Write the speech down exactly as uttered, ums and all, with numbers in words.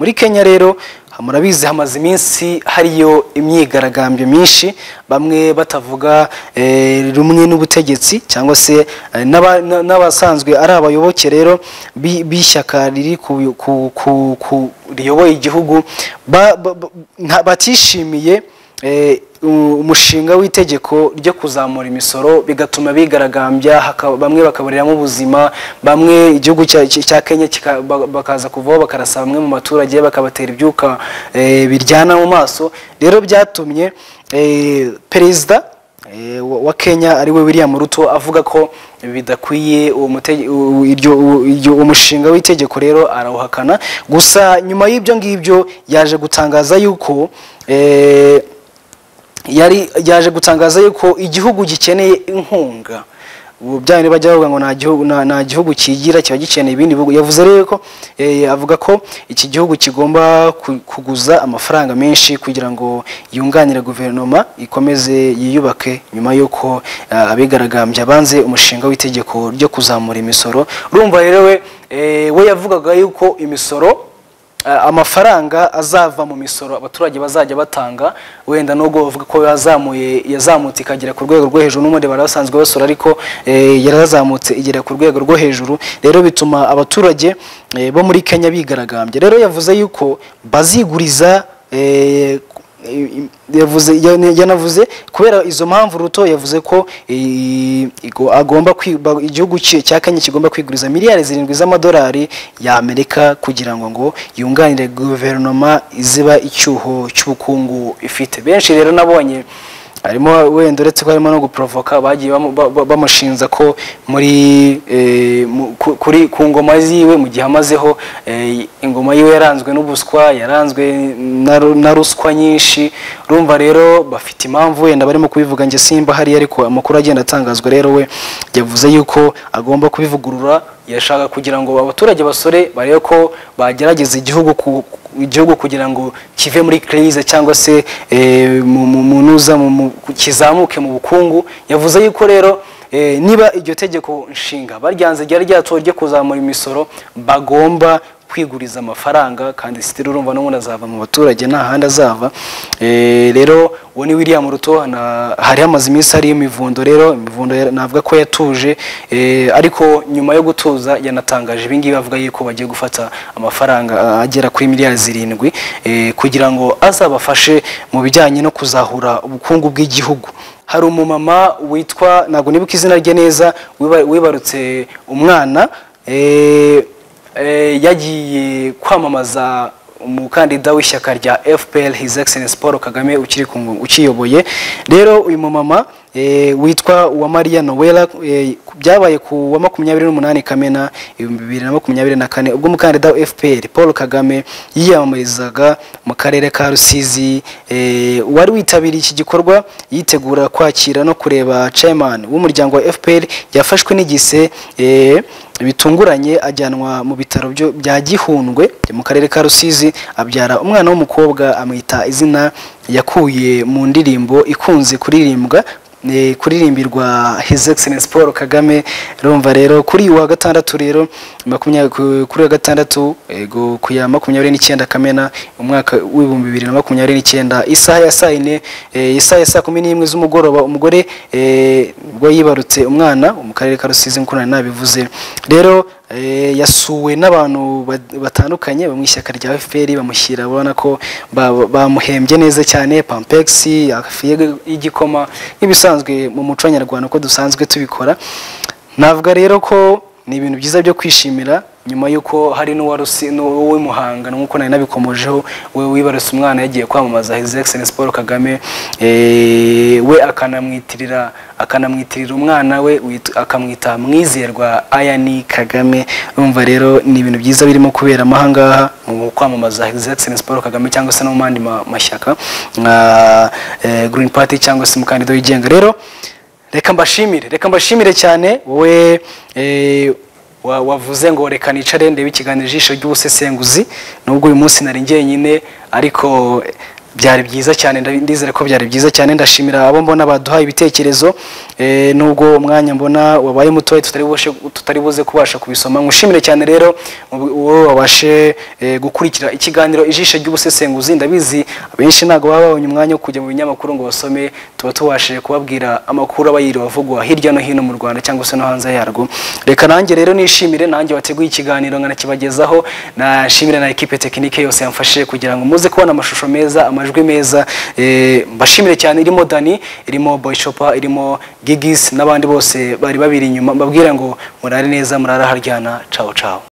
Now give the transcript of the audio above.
muri Kenya rero murabizi hamaze iminsi hariyo imyigaragambyo myinshi bamwe batavuga eh, rumwe n'ubutegetsi cyangwa se eh, n'abasanzwe ari abayoboke rero bishyaka riri ku ku ku riyoboye igihugu batishimiye eh, umushinga w'itegeko ryo kuzamura imisoro bigatuma bigaragambya bamwe bakaburiramo ubuzima bamwe igihugu cya Kenya bakaza kuvaho bakarasa bamwe mu baturage bakabatera ibyuka biryana mu maso rero byatumye perezida wa Kenya ari we William Ruto avuga ko bidakwiye uwo umushinga w'itegeko rero arawuhakana gusa nyuma y'ibyo ngibyo yaje gutangaza yuko yari yaje gutangaza yuko igihugu gikeneye inkunga byane bajya bavuga ngo nta gihugu nta gihugu kigira kiba gikeneye ibindi bihugu yavuze rero ko avuga ko iki gihugu kigomba kuguza amafaranga menshi kugira ngo yunganire guverinoma ikomeze yiyubake nyuma yuko abigaragambya banze umushinga w'itegeko ryo kuzamura imisoro urumva rero we we yavugaga yuko imisoro amafaranga azava mu misoro abaturage bazajya batanga wenda no govuga ko yazamuye yazamutse ikagera ku rwego rwo hejuru n'umode barasanzwe basora ariko yarazamutse igera ku rwego rwo hejuru rero bituma abaturage bo muri Kenya bigaragambye rero yavuze yuko baziguriza yavuze yanavuze kubera izo mpamvu Ruto yavuze ko agomba igihugu cya Kenya kigomba kwiguriza miliyari zirindwi z'amadolari ya Amerika kugira ngo ngo yunganire guverinoma iziba icyuho cy'ubukungu ifite benshi rero nabonye harimo wenda uretse ko harimo no guprovoka bagiye bamushinza ko muri kuri ku ngoma ziwe mu gihe amazeho ingoma yiwe yaranzwe n'ubuswa yaranzwe na ruswa nyinshi urumva rero bafite impamvu wenda barimo kubivuga nge simba hari ariko amakuru agenda atangazwa rero we yavuze yuko agomba kubivugurura yashaka kugira ngo abaturage basore barebe ko bagerageza igihugu ku igihugu kugira ngo kive muri crise cyangwa se mu nuza mu kizamuke mu bukungu yavuze yuko rero niba iryo tegeko nshinga baryanze ryari ryatorye kuzamura imisoro bagomba kwiguriza amafaranga kandi sitiri urumva no azava mu baturage nta handi azava rero uwo ni William Ruto hari hamaze iminsi ari imivundo rero imivundo navuga ko yatuje ariko nyuma yo gutuza yanatangaje ibingibi bavuga yuko bagiye gufata amafaranga agera kuri miliyari zirindwi kugira ngo azabafashe mu bijyanye no kuzahura ubukungu bw'igihugu hari umumama witwa nago nibuka izina rye neza wibarutse umwana yagiye kwamamaza umukandida w'ishyaka rya F P L His Excellency Paul Kagame ukiri ukiyoboye rero uyu mumama witwa wa Maria Noella byabaye ku wa makumyabiri n'umunani Kamena bibiri na makumyabiri na kane ubwo umukandida wa F P L Paul Kagame yiyamamarizaga mu karere ka Rusizi wari witabiriye iki gikorwa yitegura kwakira no kureba chairman w'umuryango wa F P L yafashwe n'igise bitunguranye ajyanwa mu bitaro bya Gihundwe mu karere ka Rusizi abyara umwana w'umukobwa amwita izina yakuye mu ndirimbo ikunze kuririmbwa kuririmbirwa His Excellency Paul Kagame rumva rero kuri wa gatandatu rero makumyabiri kuri wa gatandatu ego kuya makumyabiri n'icyenda Kamena umwaka w'ibihumbi bibiri na makumyabiri n'icyenda isaha ya saa ine isaha ya saa kumi n'imwe z'umugoroba umugore bwo yibarutse umwana mu karere ka Rusizi nk'uko nabivuze rero yasuwe n'abantu batandukanye bamwishyaka rya F P L bamushyira abona ko bamuhembye neza cyane Pampex afiye y'igikoma ibisanzwe mu muco nyarwanda ko dusanzwe tubikora navuga rero ko ni ibintu byiza byo kwishimira nyuma yuko hari n'uwarusi n'uwe Muhanga nkuko nari nabikomojeho we wibaruse umwana yagiye kwamamaza His Excellency Paul Kagame we akanamwitirira akanamwitirira umwana we akamwita Mwizerwa Ayani Kagame umva rero ni ibintu byiza birimo kubera amahangaha mu kwamamaza His Excellency Paul Kagame cyangwa se no mandi mashyaka nka Green Party cyangwa se umukandida wigenga rero reka mbashimire reka mbashimire cyane wowe wavuze ngo reka nicare ndebe ikiganiro ijisho ry'ubusesenguzi nubwo uyu munsi nari njyenyine ariko byari byiza cyane ndizere ko byari byiza cyane ndashimira abo mbona baduhaye ibitekerezo eh nubwo umwanya mbona wabaye mutoye tutari bushe tutari buze kubasha kubisoma ngushimire cyane rero uwo wabashe eh, gukurikira ikiganiro ijisho ry'ubusesenguzi ndabizi abenshi nago babonye umwanya wo kujya mu binyamakuru ngo basome tuba tubashije kubabwira amakuru abayiri bavugwa hirya no hino mu Rwanda cyangwa se no hanze yarwo reka nanjye rero nishimire nanjye wateguye ikiganiro ngana kibagezaho na shimire na equipe technique yose yamfashije kugira ngo muze kubona amashusho meza amajwi meza eh mbashimire cyane irimo Dani irimo Boy Shopper irimo Gigis nabandi bose bari babiri inyuma mbabwira ngo murare neza murara haryana ciao ciao